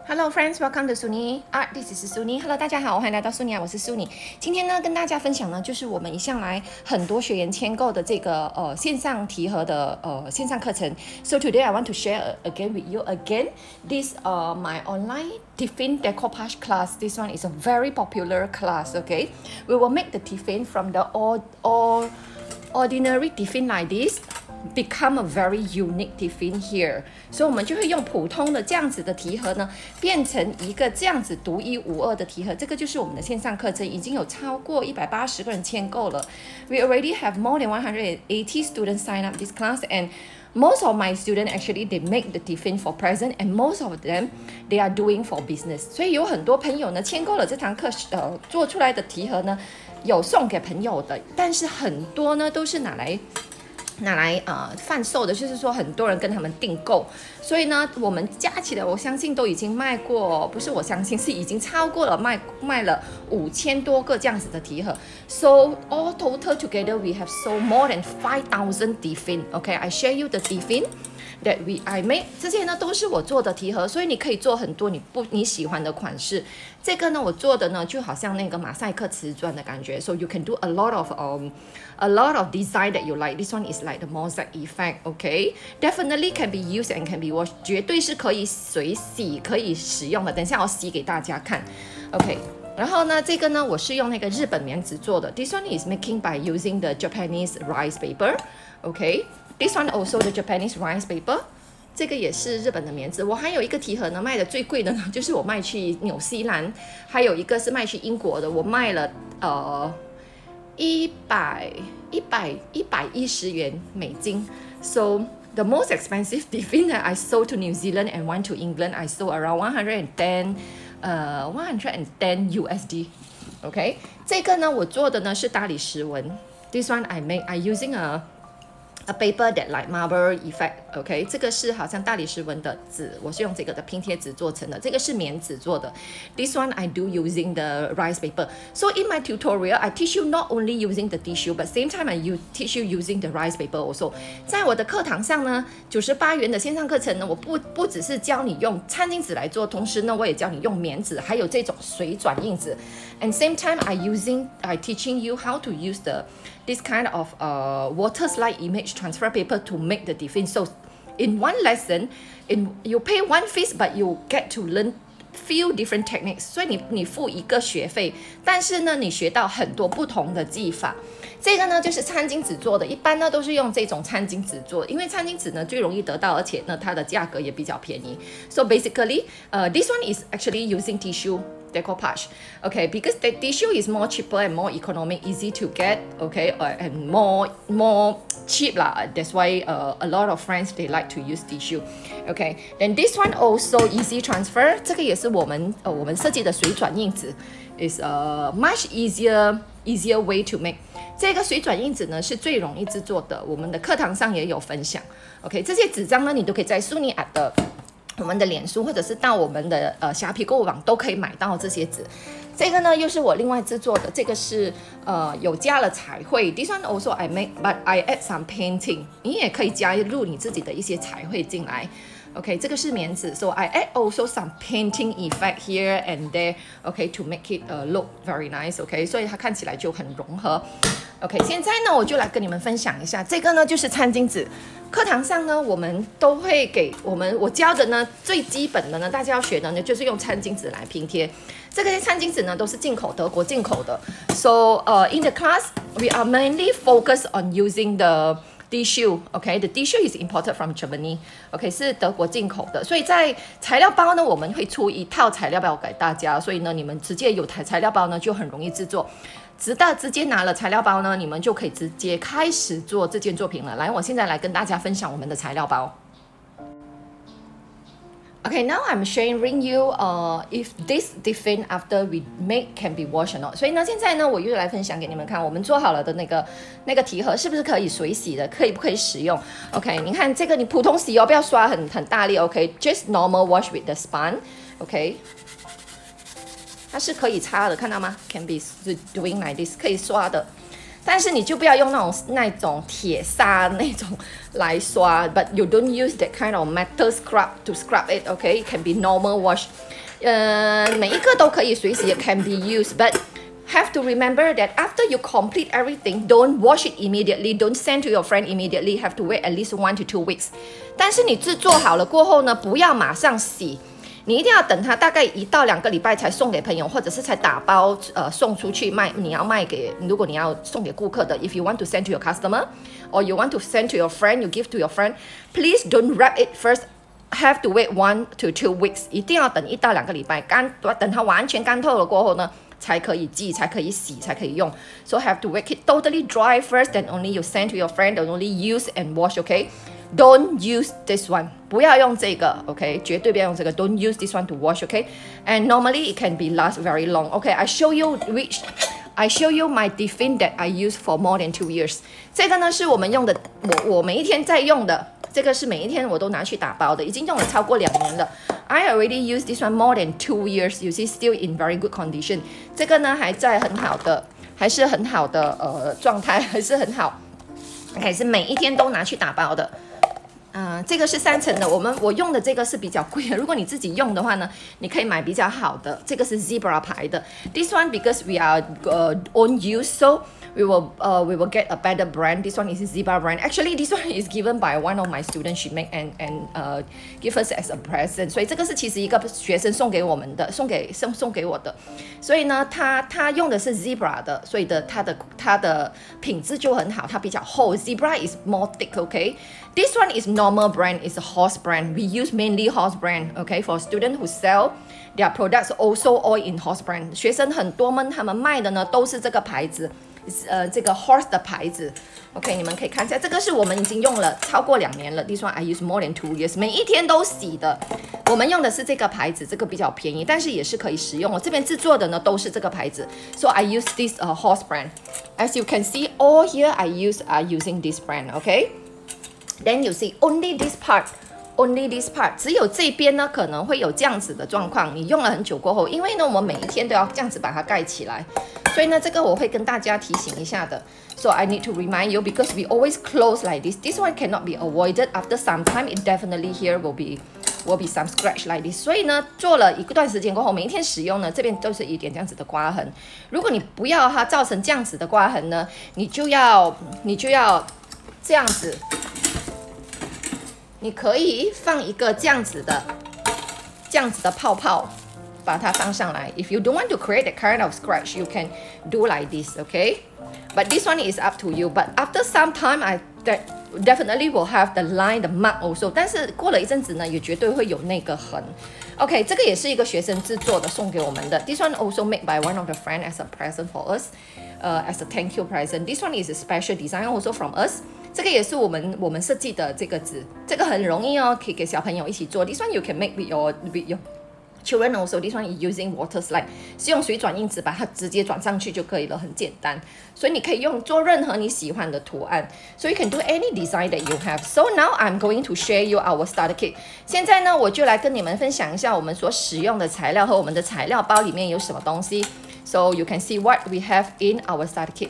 Hello friends, welcome to Suni Art. This is Suni. Hello， 大家好，欢迎来到 Suni Art， 我是 Suni。今天呢，跟大家分享呢，就是我们一向来很多学员签购的这个线上题盒的线上课程。So today I want to share again with you again this my online tiffin decoupage class. This one is a very popular class. Okay, we will make the tiffin from the ordinary tiffin like this.Become a very unique tiffin here， 所以我们就会用普通的这样子的题盒呢，变成一个这样子独一无二的题盒。这个就是我们的线上课程，已经有超过180个人签购了。We already have more than 180 students sign up this class, and most of my students actually they make the tiffin for present, and most of them they are doing for business。所以有很多朋友呢签购了这堂课，做出来的题盒呢，有送给朋友的，但是很多呢都是拿来贩售的，就是说很多人跟他们订购，所以呢，我们加起来，我相信都已经卖过，不是我相信，是已经超过了卖了5000多个这样子的题盒。So all total together we have sold more than 5,000 tiffin. Okay, I share you the tiffin that I make. 这些呢都是我做的题盒，所以你可以做很多你喜欢的款式。这个呢我做的呢就好像那个马赛克瓷砖的感觉 ，so you can do a lot of design that you like. This one is like the mosaic effect. Okay, definitely can be used and can be washed. 绝对是可以水洗可以使用的。等一下我洗给大家看。OK。然后呢，这个呢，我是用那个日本棉纸做的。This one is making by using the Japanese rice paper. Okay, this one also the Japanese rice paper. 这个也是日本的棉纸。我还有一个题盒呢，卖的最贵的呢，就是我卖去纽西兰，还有一个是卖去英国的，我卖了110元美金。So the most expensive tiffin that I sold to New Zealand and one to England, I sold around 110 USD. OK， 这个呢，我做的呢是大理石纹。This one I using a paper that like marble effect. OK， 这个是好像大理石纹的纸，我是用这个的拼贴纸做成的。这个是棉纸做的。This one I do using the rice paper. So in my tutorial, I teach you not only using the tissue, but same time I teach you using the rice paper also. 在我的课堂上呢，98元的线上课程呢，我不只是教你用餐巾纸来做，同时呢，我也教你用棉纸，还有这种水转印纸。And same time I teaching you how to use this kind of water slide image transfer paper to make the tiffin. So in one lesson, you pay one fees, but you get to learn few different techniques. 所以你付一个学费，但是呢，你学到很多不同的技法。这个呢就是餐巾纸做的，一般呢都是用这种餐巾纸做，因为餐巾纸呢最容易得到，而且呢它的价格也比较便宜。So basically, this one is actually using tissue decoupage. Okay, because the tissue is more cheaper and more economic, easy to get. Okay, and more cheap lah. That's why a lot of friends they like to use tissue. Okay, then this one also easy transfer. 这个也是我们设计的水转印纸 is a much easier way to make. 这个水转印纸呢是最容易制作的，我们的课堂上也有分享。OK， 这些纸张呢你都可以在Suni Art的我们的脸书或者是到我们的虾皮购物网都可以买到这些纸。这个呢又是我另外制作的，这个是有加了彩绘。This one also I make, but I add some painting. 你也可以加入你自己的一些彩绘进来。OK， 这个是棉纸 ，so I add also some painting effect here and there. OK, to make it look very nice. OK， 所以它看起来就很融合。OK， 现在呢我就来跟你们分享一下，这个呢就是餐巾纸。课堂上呢我们都会给我教的呢最基本的呢，大家要学的呢就是用餐巾纸来拼贴。这个餐巾纸呢都是进口，德国进口的。So in the class we are mainly focused on using the tissue. Okay, the tissue is imported from Germany. Okay, 是德国进口的，所以在材料包呢，我们会出一套材料包给大家，所以呢，你们直接有材料包呢，就很容易制作。直接拿了材料包呢，你们就可以直接开始做这件作品了。来，我现在来跟大家分享我们的材料包。Okay, now I'm sharing you if this tiffin after we make can be washed or not. 所以呢，现在呢，我又来分享给你们看，我们做好了的那个题盒是不是可以水洗的？可以不可以使用 ？OK， 你看这个你普通洗哦，不要刷很大力。OK，just normal wash with the sponge。OK， 它是可以擦的，看到吗？Can be doing like this， 可以刷的。 但是你就不要用那种铁砂那种来刷 ，but you don't use that kind of metal scrub to scrub it. Okay, it can be normal wash. 每一个都可以随时也 can be used, but have to remember that after you complete everything, don't wash it immediately. Don't send to your friend immediately. Have to wait at least 1 to 2 weeks. 但是你制作好了过后呢，不要马上洗，你一定要等它大概1到2个礼拜才送给朋友，或者是才打包送出去卖。你要卖给，如果你要送给顾客的 ，if you want to send to your customer or you want to send to your friend, you give to your friend. Please don't wrap it first. Have to wait 1 to 2 weeks. 一定要等1到2个礼拜，等它完全干透了过后呢，才可以寄，才可以洗，才可以用。So have to wait it totally dry first, then only you send to your friend, then only use and wash. Okay, don't use this one. 不要用这个 ，OK， 绝对不要用这个。Don't use this one to wash. Okay, and normally it can be last very long. Okay, I show you my Defin that I use for more than 2 years. 这个呢是我们用的，我每一天在用的。这个是每一天我都拿去打包的，已经用了超过2年了。I already used this one more than 2 years. You see, still in very good condition. 这个呢还在很好的，还是很好的状态，还是很好，还是每一天都拿去打包的。这个是3层的，我用的这个是比较贵的。如果你自己用的话呢，你可以买比较好的。这个是 Zebra 牌的。This one because we are own use, so we will get a better brand. This one is Zebra brand. Actually, this one is given by one of my students. She make and give us as a present. 所以这个是其实一个学生送给我们的，送给我的。所以呢，他用的是 Zebra 的，所以它的品质就很好，它比较厚。Zebra is more thick, okay? This one is normal brand, it's a horse brand. We use mainly horse brand, okay? For students who sell their products also all in horse brand. 学生很多们他们卖的呢都是这个牌子，这个 horse 的牌子。OK， 你们可以看一下，这个是我们已经用了超过2年了。This one I use more than 2 years， 每一天都洗的。我们用的是这个牌子，这个比较便宜，但是也是可以使用。我这边制作的呢都是这个牌子 ，so I use this horse brand. As you can see, all here are using this brand. OK。Then you see only this part， 只有这边呢可能会有这样子的状况。你用了很久过后，因为呢我们每一天都要这样子把它盖起来，所以呢这个我会跟大家提醒一下的。So I need to remind you because we always close like this. This one cannot be avoided. After some time, it definitely here will be some scratch like this. 所以呢做了一段时间过后，每一天使用呢，这边都是一点这样子的刮痕。如果你不要它造成这样子的刮痕呢，你就要这样子。你可以放一个这样子的泡泡，把它放上来。If you don't want to create that kind of scratch, you can do like this, okay? But this one is up to you. But after some time, I definitely will have the line, the mark also. 但是过了一阵子呢，也绝对会有那个痕。OK， 这个也是一个学生制作的，送给我们的。This one also made by one of the friend as a present for us, as a thank you present. This one is a special design also from us. 这个也是我们设计的这个纸，这个很容易哦，可以给小朋友一起做。This one you can make with your children also. This one is using water slide， 是用水转印纸把它直接转上去就可以了，很简单。所以你可以做任何你喜欢的图案。So you can do any design that you have. So now I'm going to share you our starter kit. 现在呢，我就来跟你们分享一下我们所使用的材料和我们的材料包里面有什么东西。So you can see what we have in our starter kit.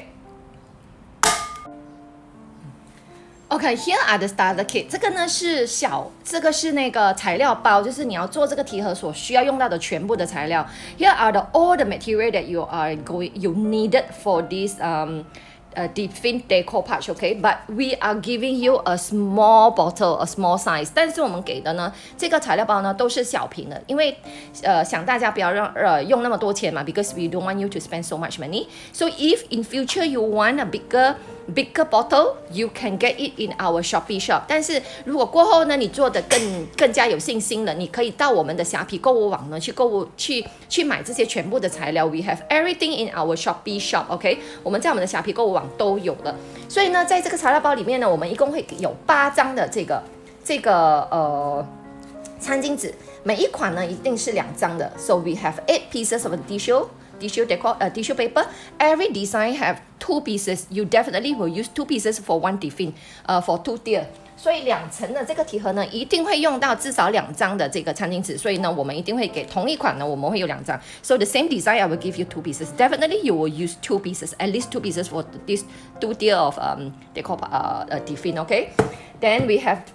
Okay, here are the starter kit. 这个呢是这个是那个材料包，就是你要做这个题盒所需要用到的全部的材料。Here are all the material that you needed for this Defin Deco Pouch, okay? But we are giving you a small bottle, a small size. 但是我们给的呢，这个材料包呢都是小瓶的，因为想大家不要用那么多钱嘛 ，because we don't want you to spend so much money. So if in future you want a bigger bottle, you can get it in our Shopee shop. 但是如果过后呢，你做的更加有信心了，你可以到我们的虾皮购物网呢去买这些全部的材料。We have everything in our Shopee shop, OK？ 我们在我们的虾皮购物网都有了。所以呢，在这个材料包里面呢，我们一共会有8张的这个餐巾纸，每一款呢一定是2张的。So we have 8 pieces of tissue paper. Every design have two pieces, you definitely will use 2 pieces for 1 define, for 2 tier。所以2层的这个题盒呢，一定会用到至少2张的这个餐巾纸，所以呢，我们一定会给同一款呢，我们会有2张。So the same design, I will give you 2 pieces. Definitely, you will use 2 pieces, at least 2 pieces for this 2 tier of decor define. Okay. Then we have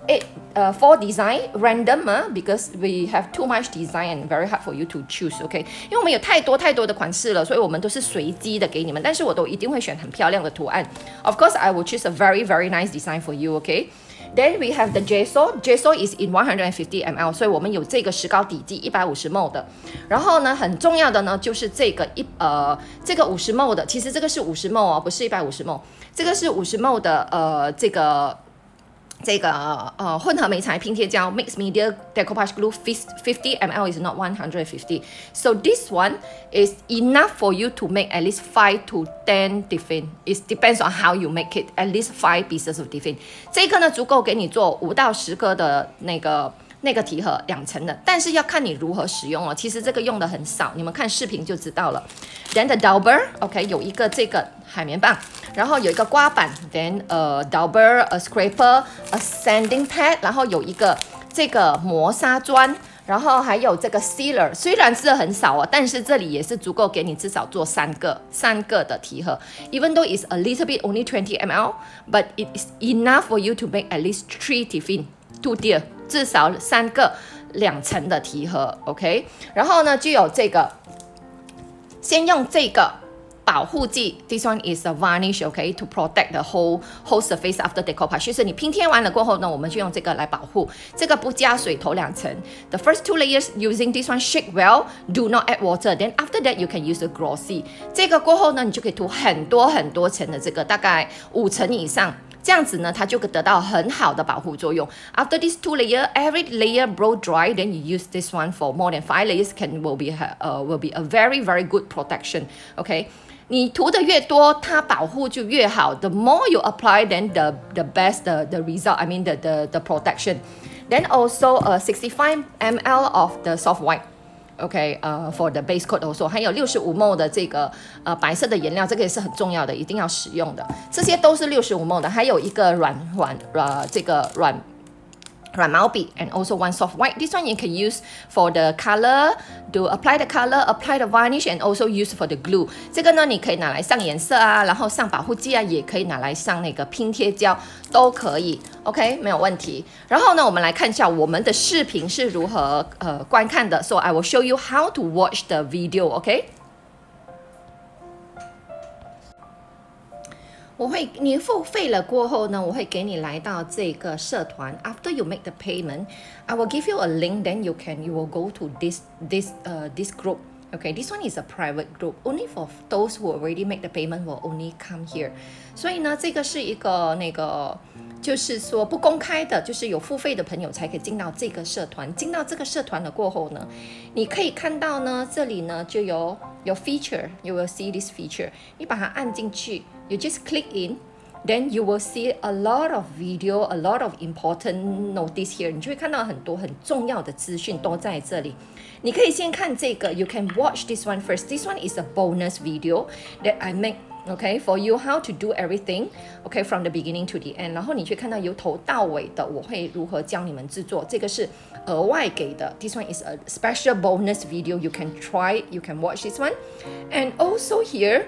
4 design random because we have too much design and very hard for you to choose. Okay. 因为我们有太多的款式了，所以我们都是随机的给你们，但是我都一定会选很漂亮的图案。Of course, I will choose a very nice design for you. Okay. Then we have the gesso. Gesso is in 150 ml， 所以我们有这个石膏底剂150 ml 的。然后呢，很重要的呢就是这个这个50 ml 的，其实这个是50 ml 哦，不是150 ml， 这个是50 ml 的这个混合媒材拼贴胶 mixed media decoupage glue 50 ml is not 150. So this one is enough for you to make at least 5 to 10 define. It depends on how you make it. At least 5 pieces of define. 这个呢足够给你做5到10个的那个题盒2层的，但是要看你如何使用哦。其实这个用的很少，你们看视频就知道了。Then the dauber, OK， 有一个这个海绵棒，然后有一个刮板 ，then dauber, a scraper, a sanding pad， 然后有一个这个磨砂砖，然后还有这个 sealer， 虽然是很少哦，但是这里也是足够给你至少做3个的题盒。Even though it's a little bit only 20 ml, but it is enough for you to make at least 3 tiffin, 2 tier。至少3个2层的题盒 ，OK， 然后呢就有这个，先用这个保护剂 ，this one is a varnish，OK，to protect the whole surface after decoupage。就是你拼贴完了过后呢，我们就用这个来保护，这个不加水头2层。The first 2 layers using this one shake well, do not add water. Then after that you can use a glossy。这个过后呢，你就可以涂很多层的这个，大概5层以上。这样子呢，它就可以得到很好的保护作用。After these 2 layers, every layer blow dry, then you use this one for more than 5 layers will be a very good protection. OK， 你涂的越多，它保护就越好。The more you apply, then the best the result. I mean the protection. Then also 65 ml of the soft white.OK， for the base coat also， 还有65 ml 的这个白色的颜料，这个也是很重要的，一定要使用的。这些都是65 ml 的，还有一个软毛笔 and also one soft white. This one you can use for the color, to apply the color, apply the varnish and also use for the glue. 这个呢，你可以拿来上颜色啊，然后上保护剂啊，也可以拿来上那个拼贴胶，都可以。OK， 没有问题。然后呢，我们来看一下我们的视频是如何观看的。So I will show you how to watch the video. OK。你付费了过后呢，我会给你来到这个社团。After you make the payment, I will give you a link. Then you will go to this group. Okay, this one is a private group. Only for those who already make the payment will only come here. 所以呢，这个是一个就是说不公开的，就是有付费的朋友才可以进到这个社团。进到这个社团了过后呢，你可以看到呢，这里呢就有 feature. You will see this feature. 你把它按进去。You just click in, then you will see a lot of video, a lot of important notice here. 你就会看到很多很重要的资讯都在这里。你可以先看这个 ，you can watch this one first. This one is a bonus video that I make. Okay, for you how to do everything. Okay, from the beginning to the end. 然后你去看到由头到尾的，我会如何教你们制作。这个是额外给的。This one is a special bonus video. You can try. You can watch this one, and also here.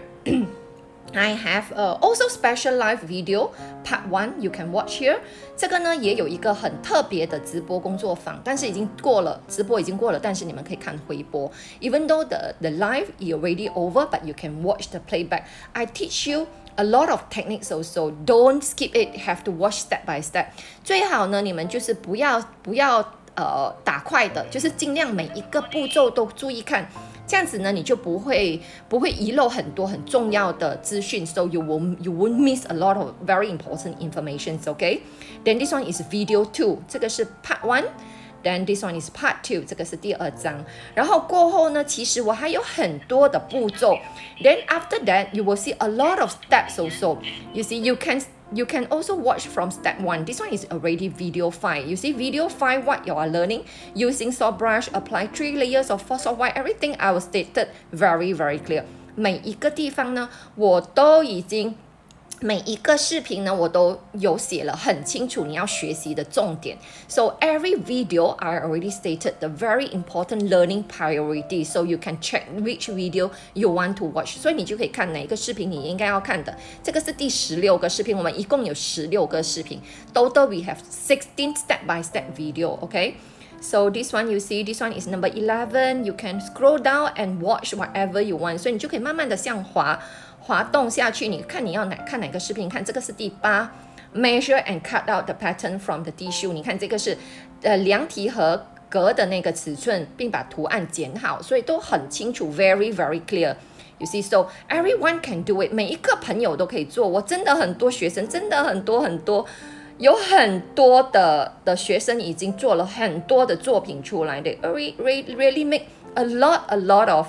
I have also special live video part 1 you can watch here. 这个呢也有一个很特别的直播工作坊，但是已经过了，直播已经过了，但是你们可以看回播。Even though the live is already over, but you can watch the playback. I teach you a lot of techniques also. Don't skip it. Have to watch step by step. 最好呢，你们就是不要打快的，就是尽量每一个步骤都注意看。这样子呢，你就不会遗漏很多很重要的资讯 ，so you won't miss a lot of very important information. Okay? Then this one is video 2， 这个是 part 1。Then this one is part 2， 这个是第2章。然后过后呢，其实我还有很多的步骤。Then after that, you will see a lot of steps also. You see, you can also watch from step 1. This one is already video 5. You see video 5 what you are learning using soft brush, apply 3 layers of soft white. Everything I was stated very clear. 每一个地方呢，我都已经。每一个视频呢，我都有写了很清楚你要学习的重点。So every video I already stated the very important learning priority. So you can check which video you want to watch. 所以你就可以看哪一个视频你应该要看的。这个是第16个视频，我们一共有16个视频。Total we have 16 step-by-step video. Okay. So this one you see, this one is number 11. You can scroll down and watch whatever you want. 所以你就可以慢慢的像滑动下去，你看你要看哪个视频？看这个是第8 ，measure and cut out the pattern from the tissue。你看这个是量体和格的那个尺寸，并把图案剪好，所以都很清楚 ，very very clear。You see, so everyone can do it。每一个朋友都可以做。我真的很多学生，真的很多。有很多的学生已经做了很多的作品出来的 ，really make a lot of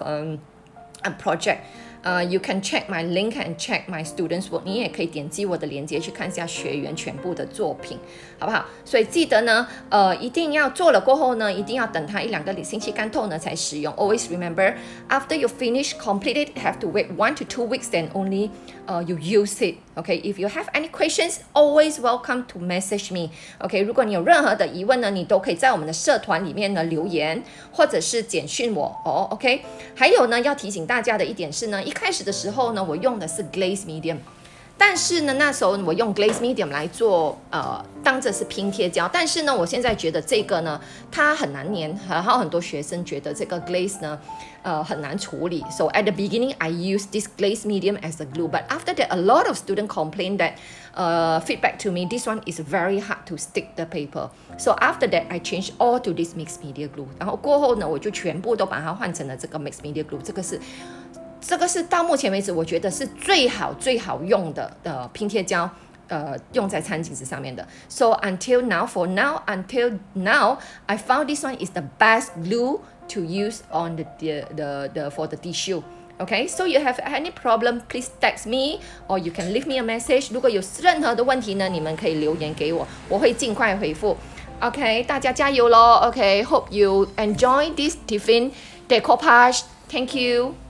project。You can check my link and check my students' work。你也可以点击我的链接去看一下学员全部的作品，好不好？所以记得呢，一定要做了过后呢，一定要等它1-2个星期干透呢才使用。Always remember, after you finish, complete it, have to wait 1 to 2 weeks, then only you use it. Okay, if you have any questions, always welcome to message me. Okay, 如果你有任何的疑问呢，你都可以在我们的社团里面呢留言，或者是简讯我哦。OK， 还有呢，要提醒大家的一点是呢，一开始的时候呢，我用的是 glaze medium。但是呢，那时候我用 glaze medium 来做，当着是拼贴胶。但是呢，我现在觉得这个呢，它很难粘，然后很多学生觉得这个 glaze 呢，很难处理。So at the beginning, I used this glaze medium as a glue, but after that, a lot of students complained that, feedback to me, this one is very hard to stick the paper. So after that, I changed all to this mixed media glue. 然后过后呢，我就全部都把它换成了这个 mixed media glue。这个是到目前为止我觉得是最好用的拼贴胶，用在餐巾纸上面的。So until now, until now, I found this one is the best glue to use on for the tissue. Okay, so you have any problem, please text me or you can leave me a message. 如果有任何的问题呢，你们可以留言给我，我会尽快回复。OK， 大家加油咯。OK， hope you enjoy this tiffin decoupage. Thank you.